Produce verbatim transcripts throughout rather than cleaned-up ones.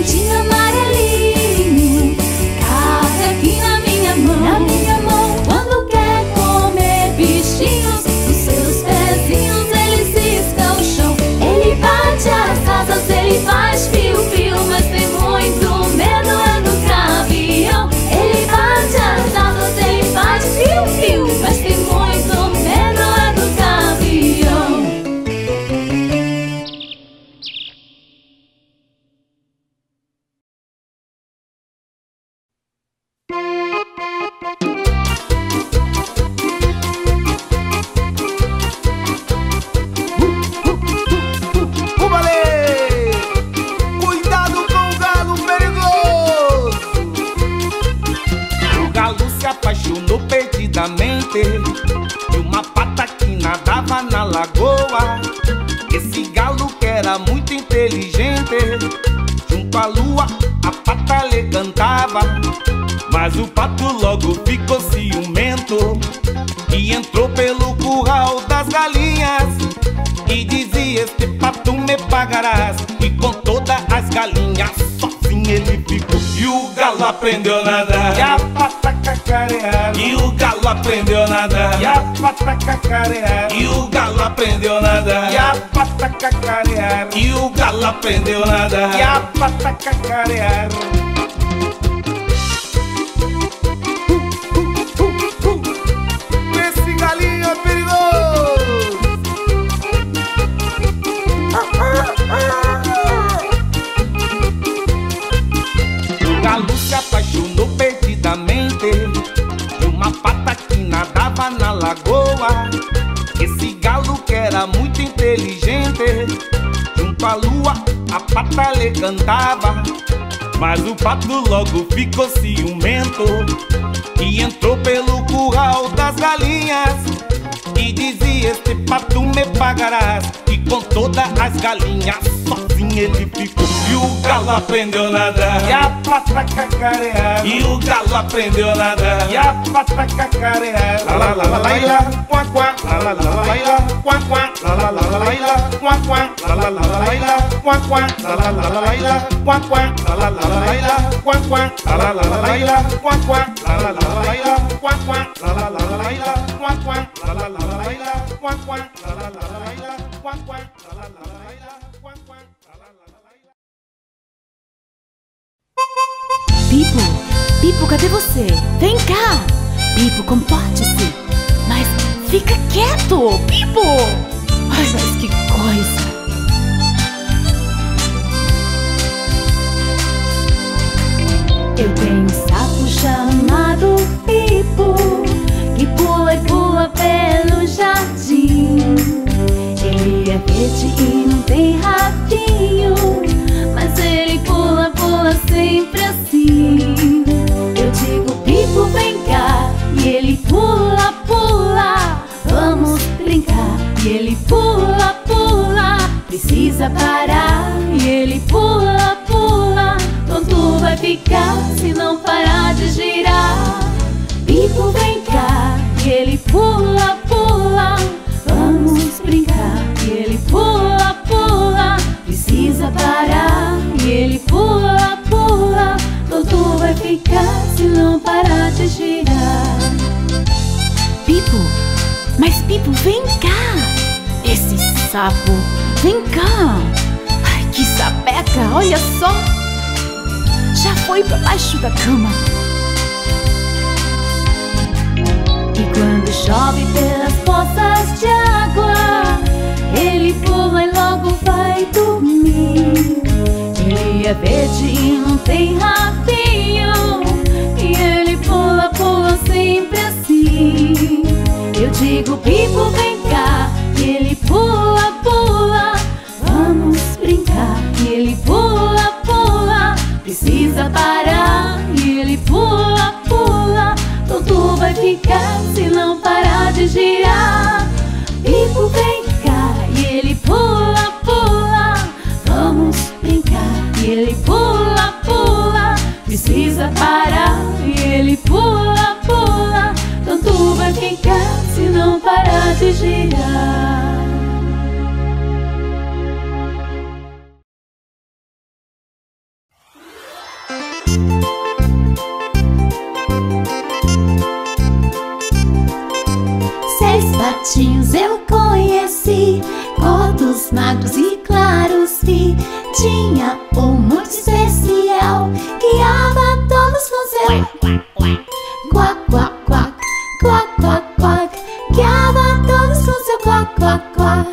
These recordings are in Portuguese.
Dentinho amarelinho cabe aqui na minha mão, na minha mão. Quando quer comer bichinhos, os seus pezinhos eles ciscam o chão. Ele bate as asas, ele faz fio-fio, mas tem muito medo é do gavião. Ele bate as asas, ele faz fio-fio, mas tem muito medo é do gavião. Ubalê! Cuidado com o galo perigoso! O galo se apaixonou perdidamente de uma pata que nadava na lagoa. Esse galo que era muito inteligente, junto à lua a pata lhe cantava. Mas o pato logo ficou ciumento e entrou pelo curral das galinhas e dizia: este pato me pagarás. E com todas as galinhas sozinho ele ficou. E o galo aprendeu a nadar, e a pata cacarear. E o galo aprendeu a nadar, e a pata cacarear. E o galo aprendeu a nadar, e a pata cacarear. E o galo aprendeu a nadar, e a pata cacarear. Esse galinho é perigoso. O galo se apaixonou perdidamente de uma pata que nadava na lagoa. Esse galo que era muito inteligente, junto à lua a pata lhe cantava. Mas o pato logo ficou ciumento e entrou pelo curral das galinhas e dizia: este pato me pagarás. E com todas as galinhas sozinho ele ficou. E o galo aprendeu a nadar, e a pata cacarear. E o galo aprendeu a nadar, e a pata cacarear. La la la la la la, quá quá. La la la la la la, quá quá. La la la la la la, quá quá. La la la la la la, quá quá. La la la la la la, quá quá. La la la la la la, quá quá. La la la la la la, quá quá. La la la la la la, quá quá. La la la la la la, quá quá. La la la la la la, quá quá. La la la la la la, quá quá. La la la la la, quá quá. La la la la la. Pipo, Pipo, cadê você? Vem cá! Pipo, comporte-se! Mas fica quieto, Pipo! Ai, mas que coisa! Eu tenho um sapo chamado Pipo, que pula e pula pelo jardim. Ele é verde e não tem rabinho, mas ele pula, pula sempre assim. Eu digo: Pipo, vem cá, e ele pula, pula, vamos brincar. E ele pula, pula, precisa parar. E ele pula, pula, tonto vai ficar se não parar de girar. Pipo, vem cá, e ele pula, pula, vamos brincar. E ele pula, pula, precisa parar. E ele pula, pula, tonto vai ficar se não parar de girar. Pipo, mas Pipo, vem cá! Esse sapo, vem cá! Ai, que sapeca, olha só! Já foi pra baixo da cama. E quando chove pelas poças de água, ele pula e logo vai dormir. Ele é verde e não tem rabinho, e ele pula, pula sempre assim. Eu digo: Pipo, vem cá, e ele pula, pula, vamos brincar. E ele pula, pula, precisa parar. E ele pula, pula, tonto vai ficar se não parar de girar. Pipo, vem cá, e ele pula, pula, vamos brincar. E ele pula, pula, precisa parar. E ele pula, pula, tonto vai ficar se não parar de girar. Seis patinhos eu conheci, gordos, magros e claros vi. Tinha um muito especial, guiava todos com seu quack, quack, quack, quack, quack, quack. Guiava todos com seu quack, quack, quack.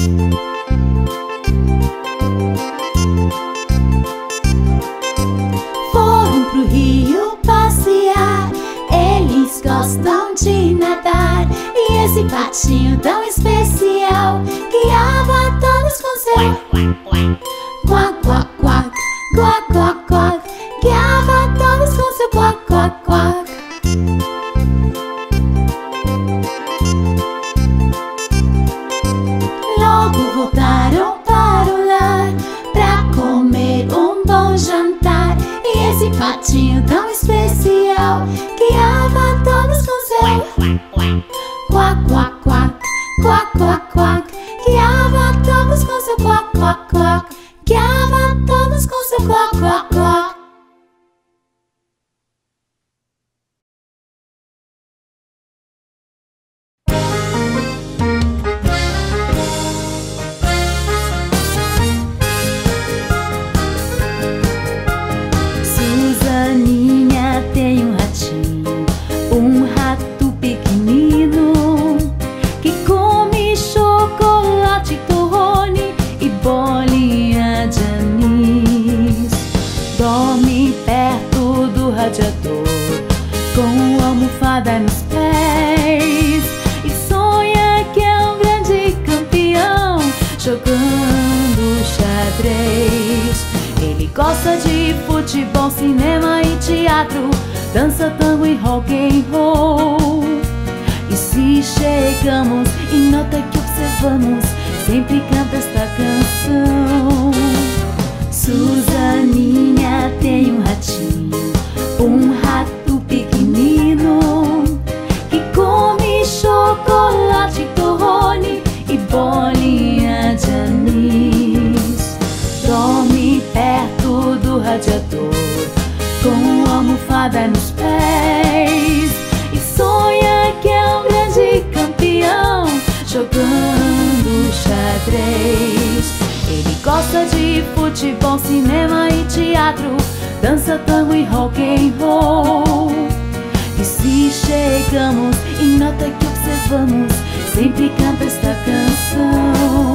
Foram pro rio passear, eles gostam de nadar. E esse patinho tão especial guiava todos com seu quack, quack, quack, quack, quack, quack. Guiava todos com seu quack, quack, quack. Logo voltaram para o lar pra comer um bom jantar. E esse patinho tão especial guiava todos com seu quack, quack, quack, quack, quack, quack. Guiava todos com seu quack, quack, quack. Guiava todos com seu quack, quack, quack. Suzaninha tem um ratinho, um rato pequenino, que come chocolate, torrone e bolinha de anis. Dorme perto do radiador, com almofada nos pés, e sonha que é um grande campeão, jogando xadrez. Ele gosta de futebol, cinema e teatro, dança, tango e rock and roll. E se chegamos e nota que observamos, sempre canta esta canção. Suzaninha tem um ratinho, um rato pequenino, que come chocolate, torrone e bolinha de anis. Dorme perto do radiador, com almofada nos pés, e sonha que é um grande campeão, jogando xadrez. Ele gosta de futebol, cinema e teatro, dança, tango e rock and roll. E se chegamos e nota que observamos, sempre canta esta canção.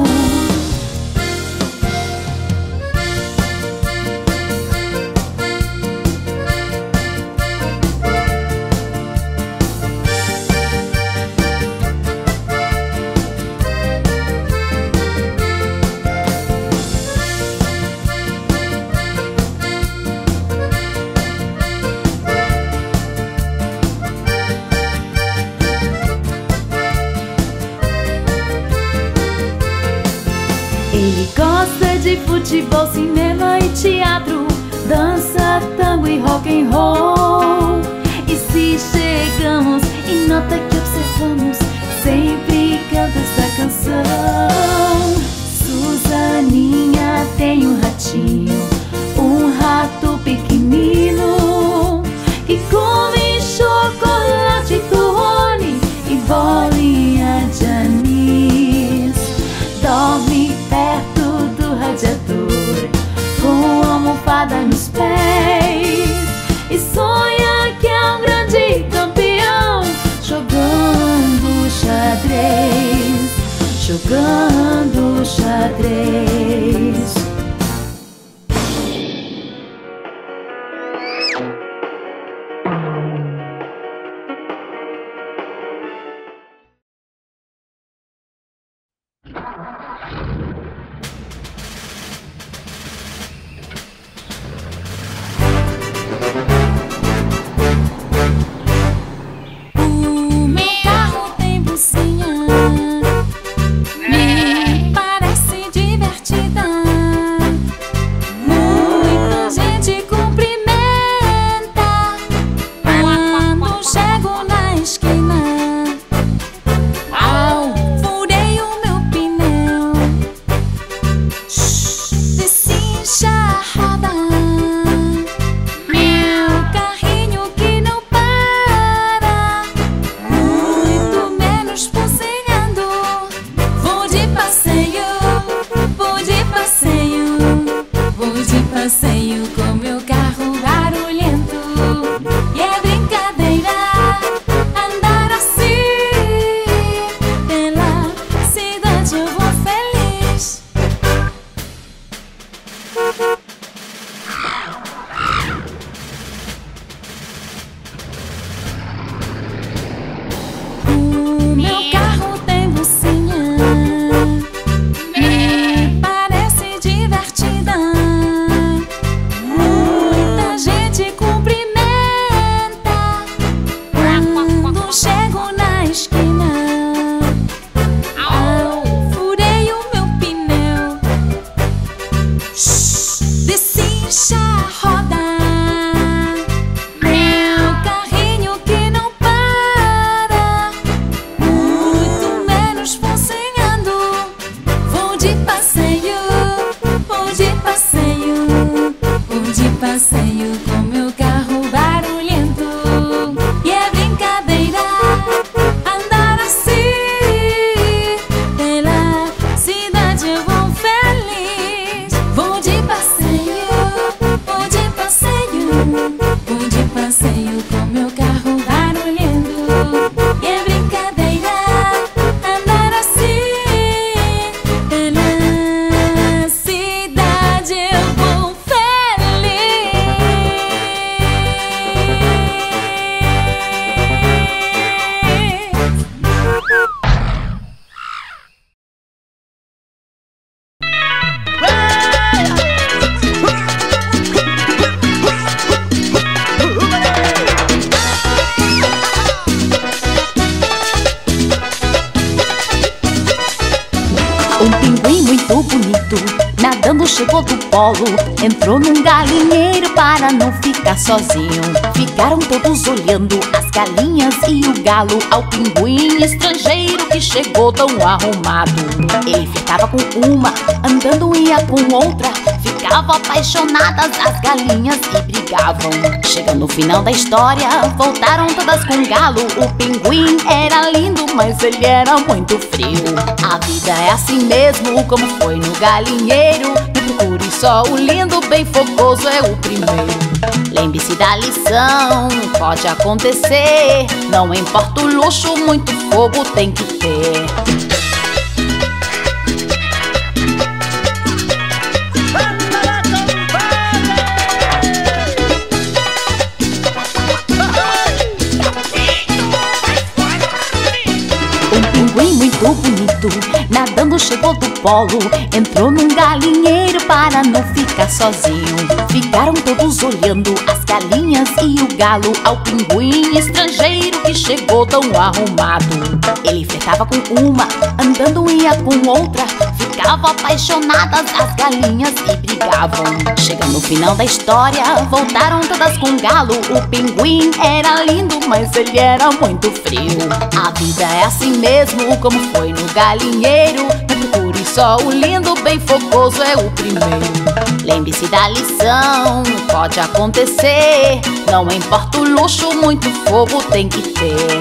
Ele gosta de futebol, cinema e teatro, dança, tango e rock and roll. E se chegamos e nota que observamos, sempre canta essa canção. Suzaninha tem um ratinho, um rato pequenino, que come chocolate, torrone e bolinha de anis. Dorme perto do radiador, com almofada nos pés, e sonha que é um grande campeão, jogando xadrez, jogando xadrez. O meu carro tem bucinha, me parece divertido. passeio com meu carro barulhento. E é brincadeira andar assim pela cidade, eu vou feliz. Vou de passeio, vou de passeio, vou de passeio com meu carro barulhento. E é brincadeira andar assim pela cidade, eu vou Um pinguim muito bonito, nadando chegou do polo. Entrou num galinheiro para não ficar sozinho. Ficaram todos olhando as galinhas e o galo ao pinguim estrangeiro que chegou tão arrumado. Ele ficava com uma, andando ia com outra. Ficavam apaixonadas as galinhas e brigavam. Chegando no final da história, voltaram todas com o galo. O pinguim era lindo, mas ele era muito frio. A vida é assim mesmo, como foi no galinheiro. Não procure só o lindo, bem fogoso é o primeiro. Lembre-se da lição, pode acontecer. Não importa o luxo, muito fogo tem que ter. Muito bonito, nadando chegou do polo. Entrou num galinheiro para não ficar sozinho. Ficaram todos olhando as galinhas e o galo ao pinguim estrangeiro que chegou tão arrumado. Ele flertava com uma, andando ia com outra. Ficavam apaixonadas as galinhas e brigavam. Chegando no final da história, voltaram todas com o galo. O pinguim era lindo, mas ele era muito frio. A vida é assim mesmo, como foi no galinheiro. Não procure só o lindo, bem fogoso é o primeiro. Lembre-se da lição, pode acontecer. Não importa o luxo, muito fogo tem que ter.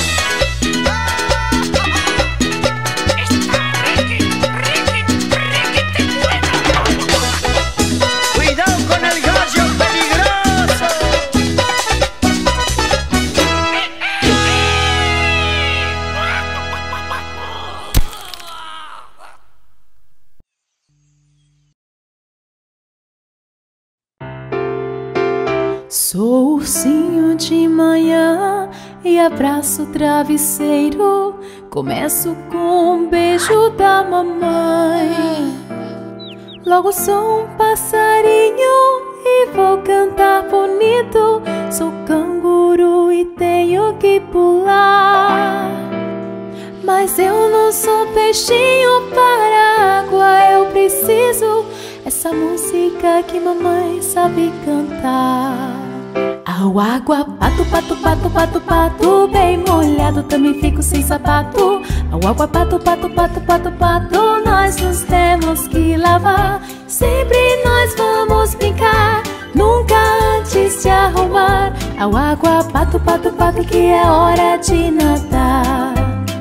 Sou ursinho de manhã e abraço o travesseiro. Começo com um beijo da mamãe. Logo sou um passarinho e vou cantar bonito. Sou canguru e tenho que pular. Mas eu não sou peixinho, para a água eu preciso. Essa música que mamãe sabe cantar. Ao água, pato, pato, pato, pato, pato, bem molhado, também fico sem sapato. Ao água, pato, pato, pato, pato, pato, nós nos temos que lavar. Sempre nós vamos brincar, nunca antes de arrumar. Ao água, pato, pato, pato, que é hora de nadar.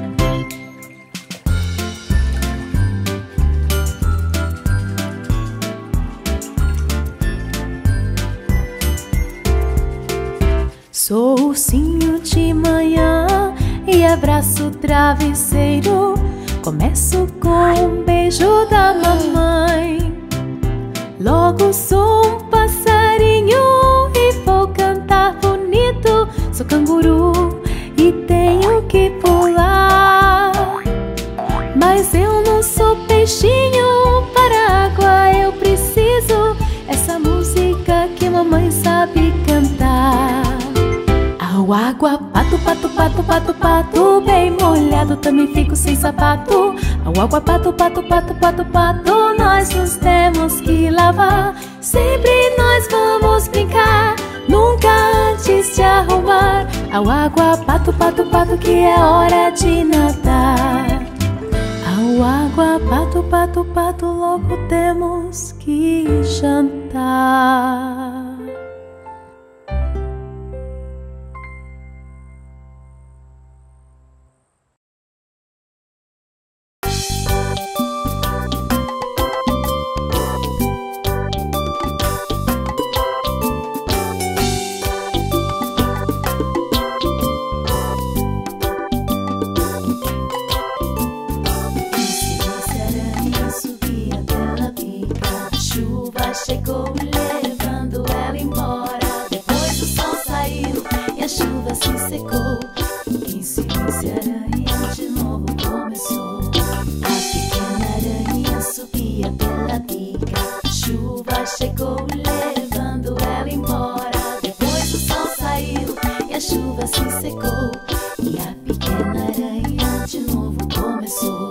Sou ursinho de manhã e abraço o travesseiro. Começo com um beijo da mamãe. Logo sou um passarinho e vou cantar bonito. Sou canguru e tenho que pular. Mas eu não sou peixinho, para a água eu preciso. Essa música que mamãe sabe cantar. Ao água, pato, pato, pato, pato, pato, bem molhado, também fico sem sapato. Ao água, pato, pato, pato, pato, pato, nós nos temos que lavar. Sempre nós vamos brincar, nunca antes de arrumar. Ao água, pato, pato, pato, que é hora de nadar. Ao água, pato, pato, pato, logo temos que jantar. chuva se secou e a pequena aranha de novo começou.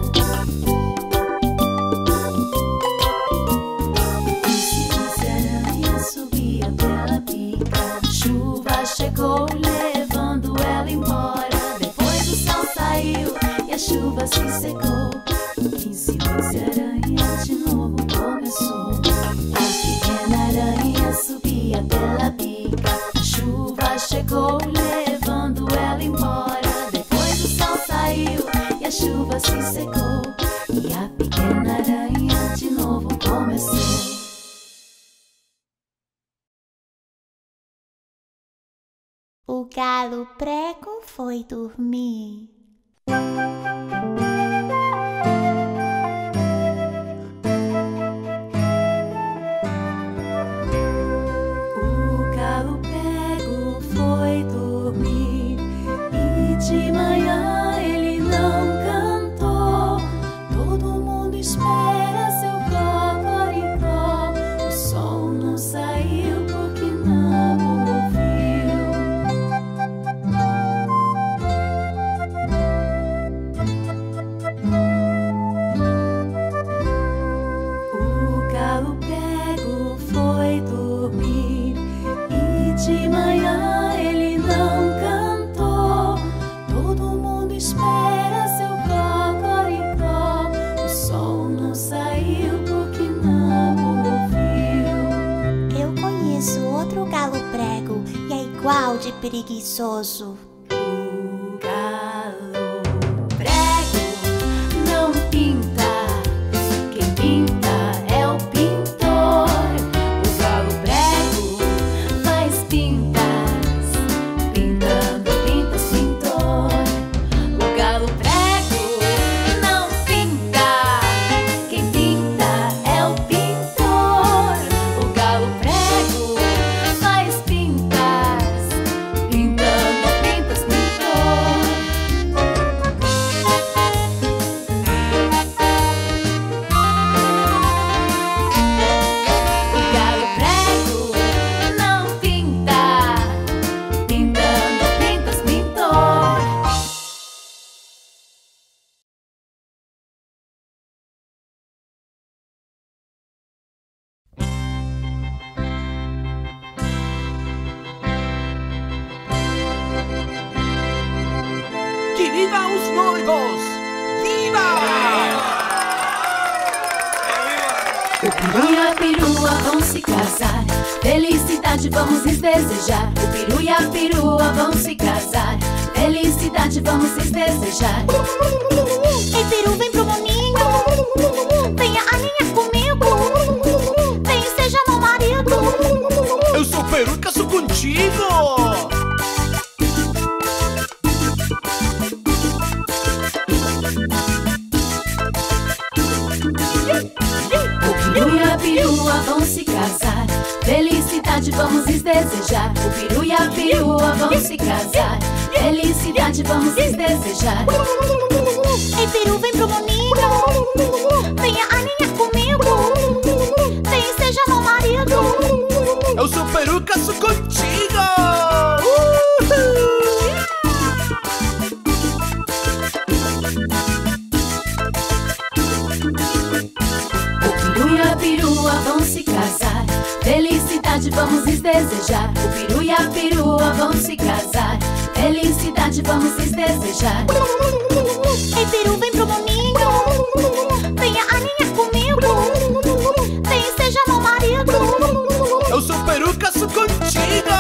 Disse-se aranha subia pela pica. Chuva chegou levando ela embora. Depois o sol saiu e a chuva se secou. Em silêncio a aranha de novo começou. A pequena aranha subia pela pica. A chuva chegou levando ela embora. Depois o sol saiu e a chuva se secou. E a pequena aranha de novo começou. O galo prego foi dormir. De manhã ele não cantou. Todo mundo espera seu cocoricó. O sol não saiu porque não o ouviu. O galo prego foi dormir e de manhã ele não cantou. Todo mundo espera seu cocoricó. O sol não saiu porque não o ouviu. Eu conheço outro galo prego e é igual de preguiçoso. O galo prego não pinta. Quem pinta é o pintor. O galo prego faz pintas, pintando pintas, pintor. O galo prego não pinta. Quem pinta é o pintor. O galo prego faz pintas, pintando pintas, pintor. O galo prego não pinta, pintando pintas, pintor. ¡Que viva os noivos! ¡Viva! O peru e a perua vão se casar. Felicidade vamos lhes desejar. O peru e a perua vão se casar. Felicidade vamos lhes desejar. Ei, peru, vem pro moninho. Venha aninhar comigo. Vem e seja meu marido. Eu sou peru, caso contigo! O peru e a perua vão se casar. Felicidade vamos lhes desejar. O peru e a perua vão se casar. Felicidade vamos lhes desejar. Ei, peru, vem pro moninho. Venha aninhar comigo. Vem e seja meu marido. Eu sou peru, caso contigo! O peru e a perua vão se casar. Felicidade vamos lhes desejar. O peru e a perua vão se casar. Felicidade vamos lhes desejar. Ei, peru, vem pro moninho. Venha aninhar comigo. Vem e seja meu marido. Eu sou peru, caso contigo!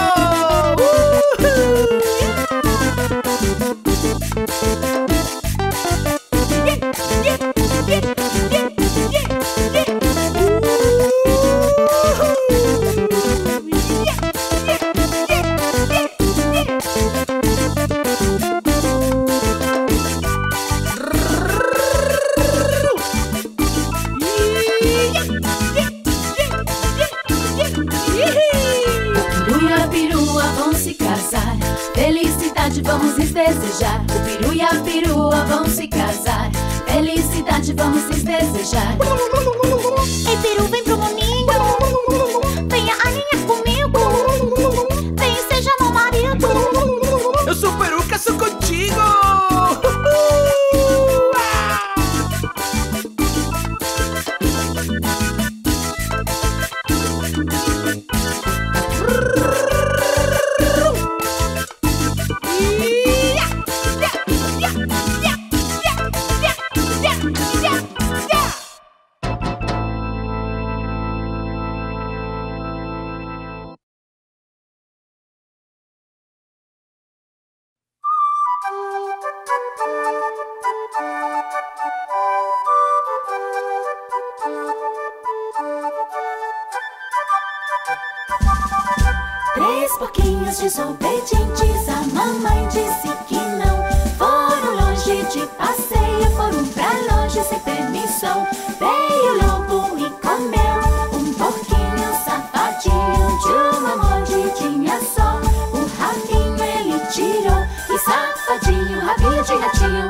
Felicidade vamos lhes desejar. O peru e a perua vão se casar. Felicidade vamos lhes desejar. Ei, peru, vem pro moninho. Venha aninhar comigo. Vem e seja meu marido. Eu sou porquinhos desobedientes, a mamãe disse que não. Foram longe de passeio, foram pra longe sem permissão. Veio o lobo e comeu um porquinho safadinho. De uma mordidinha só, o rabinho ele tirou. E safadinho, rabinho de ratinho.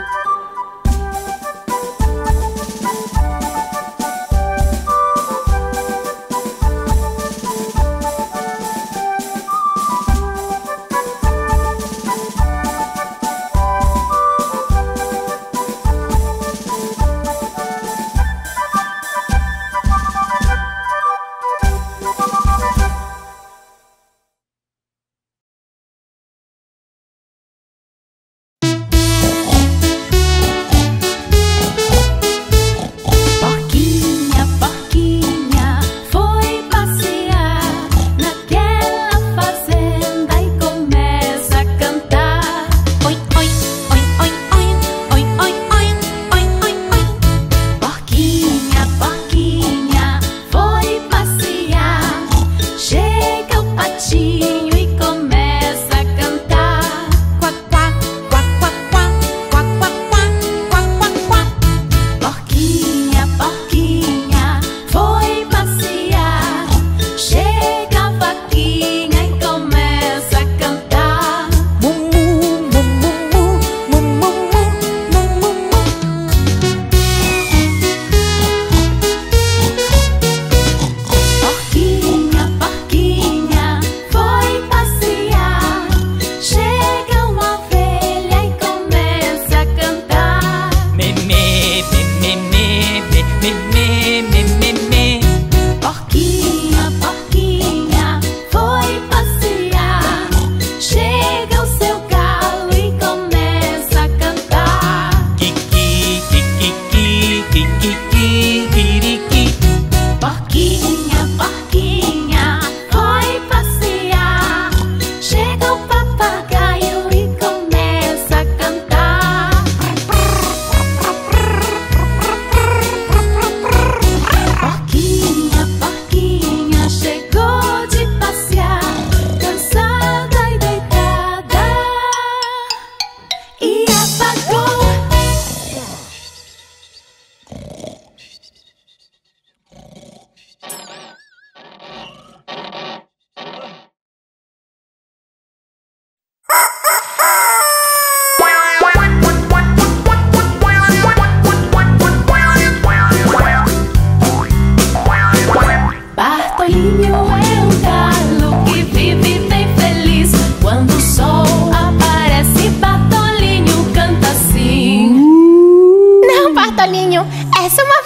Essa é uma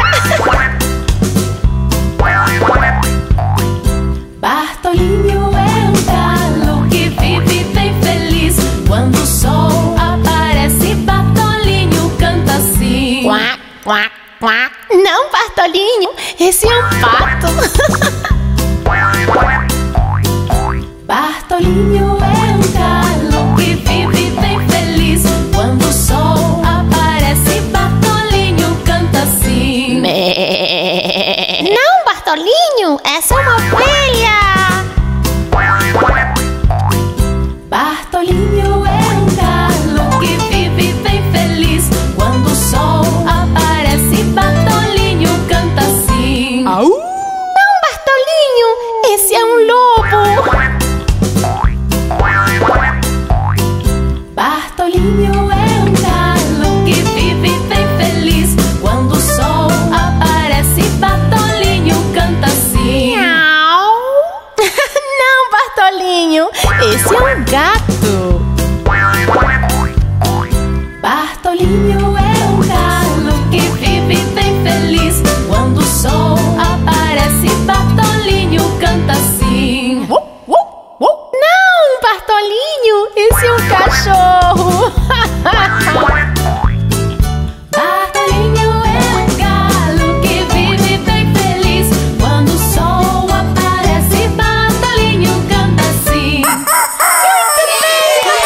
vaca! Bartolinho é um galo que vive bem feliz. Quando o sol aparece, Bartolinho canta assim. Quack, quack, quack. Não, Bartolinho, esse é um pato. Bartolinho é um galo que vive bem feliz. Quando o sol aparece, Bartolinho canta assim. Mé. Não, Bartolinho, essa é uma ovelha. Bartolinho é um galo que vive bem feliz. Quando o sol aparece, Bartolinho canta assim. Au. Não, Bartolinho, esse é um lobo. Bartolinho é um galo que vive bem feliz. Quando o sol aparece, Bartolinho canta assim. Miau. Não, Bartolinho, esse é um gato. Bartolinho é um galo que vive bem feliz. Quando o sol aparece, Bartolinho canta assim. Não, Bartolinho, esse é um cachorro. Bartolinho é um galo que vive bem feliz. Quando o sol aparece, Bartolinho canta assim.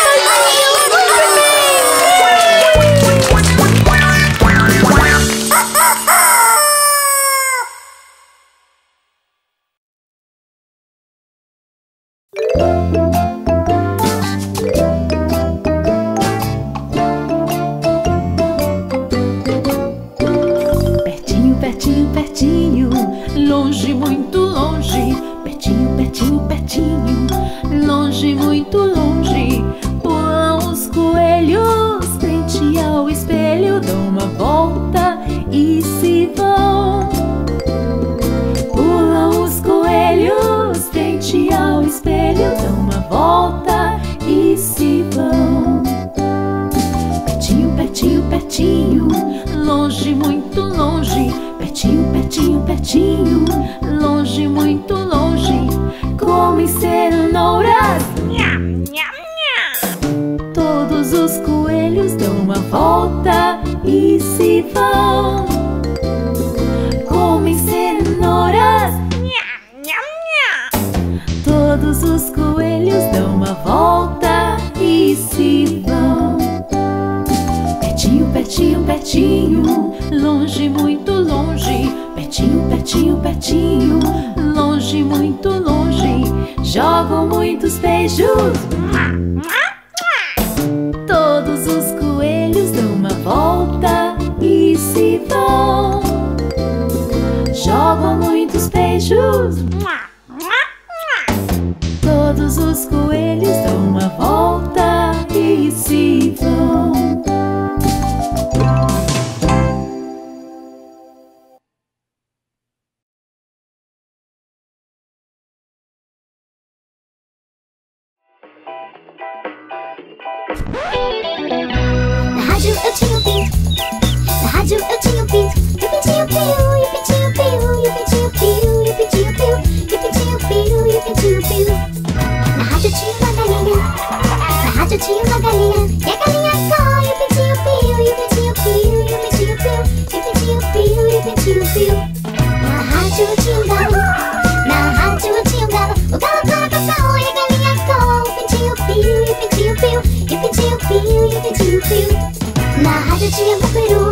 Pertinho, pertinho, pertinho, longe, muito longe. Pertinho, pertinho, pertinho, longe, muito longe. Pulam os coelhos frente ao espelho, dão uma volta e se vão. Pulam os coelhos frente ao espelho, dão uma volta e se vão. Pertinho, pertinho, pertinho, longe, muito longe. Pertinho, pertinho, pertinho, longe, muito longe. Comem cenouras. Todos os coelhos dão uma volta e se vão. Comem cenouras. Todos os coelhos dão uma volta e se vão. Pertinho, pertinho, pertinho, longe, muito longe. Pertinho, pertinho, pertinho, longe, muito longe. Jogam muitos beijos. Todos os coelhos dão uma volta e se vão. Jogam muitos beijos. Todos os coelhos dão uma volta e se vão. Na rádio eu tinha um pinto, na rádio eu tinha um pinto. E o pintinho piu, e o pintinho piu, e o pintinho piu, e o pintinho piu, e o pintinho piu, e o pintinho piu. Na rádio tinha uma galinha, na rádio tinha uma galinha. E a galinha có, e o pintinho piu, e o pintinho piu, e o pintinho piu, e o pintinho piu, e o pintinho piu. Na rádio tinha um galo, na rádio tinha um galo. O galo cora cacau, e a galinha có, o pintinho piu, e o pintinho piu, e o pintinho piu, e o pintinho piu. Na rádio tinha um peru,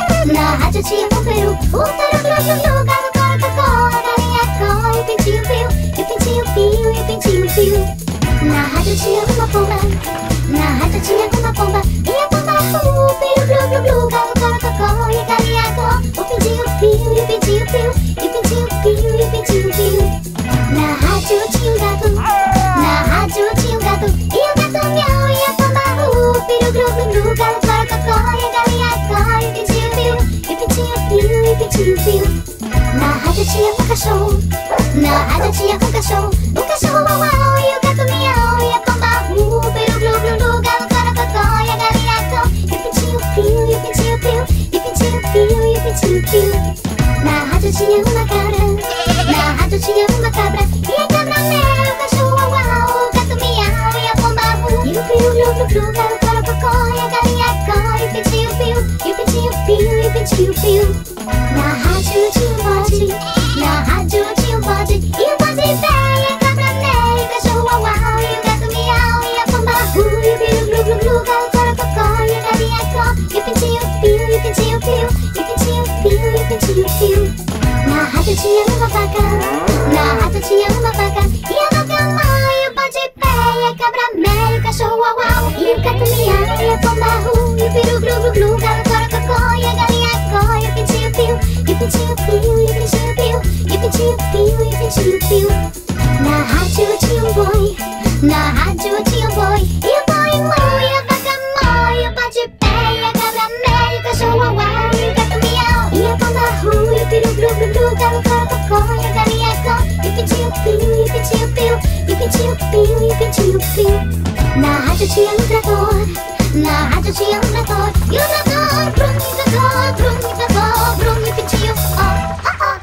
na rádio tinha um peru. O peru glu glu glu, galo cora cacau, a galinha có, e o pintinho piu, e o pintinho piu, e o pintinho piu. Na rádio tinha uma pomba, na rádio tinha uma pomba. E a pomba ru, o peru glu glu glu, galo cora cacau, e a galinha có, o pintinho piu, e o pintinho piu, e o pintinho piu, e o pintinho piu. Na rádio tinha um gato, na rádio tinha um gato. E o gato miau, e a pomba ru, o peru glu glu glu, galo cora cacau, e a galinha có, e o pintinho piu, e o pintinho piu, e o pintinho piu. Na rádio tinha um cachorro, na rádio tinha um cachorro. O cachorro uau uau, e o gato miau, e a pomba ru, o peru glu glu glu, galo cora cacau, e a galinha có, e o pintinho piu, e o pintinho piu, e o pintinho piu, e o pintinho piu. Na rádio tinha uma cabra, na rádio tinha uma cabra. E a cabra miau, o cachorro uau uau, o gato miau, e a pomba ru, e o peru glu glu glu, galo cora cacau, e a galinha có, e o pintinho piu, e o pintinho piu, e o pintinho piu. Na rádio tinha um bode, na rádio tinha um bode. E o bode véi, e a cabra né, e o cachorro uau uau, e o gato miau, e a pomba ru, e o peru glu glu glu, galo cora cacau, e a galinha có, e o pintinho piu, e o pintinho piu, e o pintinho piu, e o pintinho piu. Na rádio tinha uma vaca, na rádio tinha uma vaca. E a vaca má, e o bode pé, e a cabra mé, e o cachorro uau uau, e o gato miau, e a pomba ru, e o peru glu glu glu, galo cora cacau, e a galinha có, e o pintinho piu, e o pintinho piu, e o pintinho piu, e o pintinho piu, e o pintinho piu. Na rádio tinha um boi, na rádio tinha um boi. E o boi mau, e a vaca mó, e o bode pé, e a cabra mé, e o cachorro uau uau, e o gato miau, e a pomba ru, e o peru glu glu glu, galo cora cacau, e a galinha có, e o pintinho piu, e o pintinho piu, e o pintinho piu, e o pintinho piu. Na rádio tinha um trator, na rádio tinha um trator. E o trator, brum, trator, brum, trator, brum, e o pintinho, ó, ó, ó.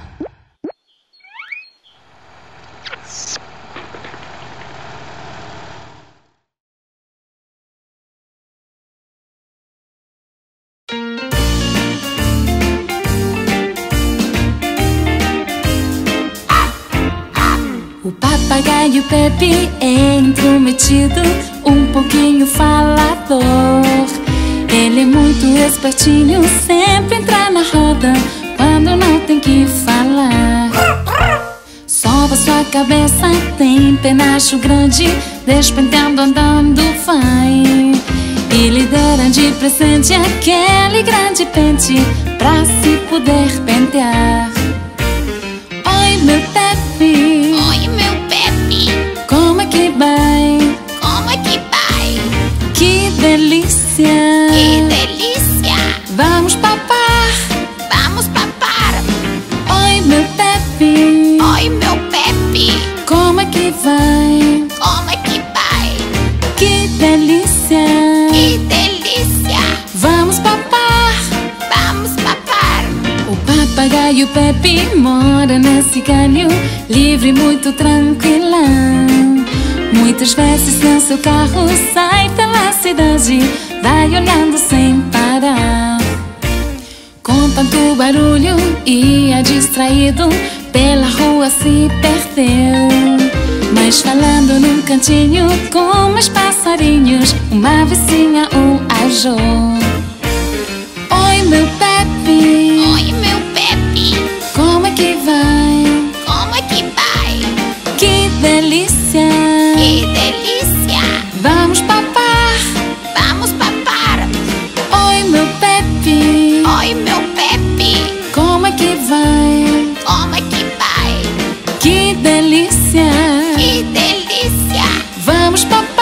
O papagaio Pepe é intrometido, um pouquinho falador. Ele é muito espertinho, sempre entra na roda quando não tem que falar. Só Observa sua cabeça, tem penacho grande, despenteando, andando vai. E lhe deram de presente aquele grande pente pra se poder pentear. Oi, meu Pepe. Oi, meu Pepe. Como é que vai? Como é que vai? Que delícia. Que delícia. Vamos papar. Vamos papar. Oi, meu Pepe. Oi, meu Pepe. Como é que vai? Como é que vai? Que delícia. Que delícia. Vamos papar. Vamos papar. O papagaio Pepe mora nesse galho, livre e muito tranquilão. Muitas vezes no seu carro sai pela cidade, vai olhando sem parar. Com tanto barulho ia distraído, pela rua se perdeu. Mas falando num cantinho com mais passarinhos, uma vizinha o achou. Oi, meu Pepe. Oi, meu Pepe. Como é que vai? Como é que vai? Que delícia. Que delícia. Vamos papar. Vamos papar. Oi, meu Pepe. Oi, meu Pepe. Como é que vai? Como é que vai? Que delícia. Que delícia. Vamos papar.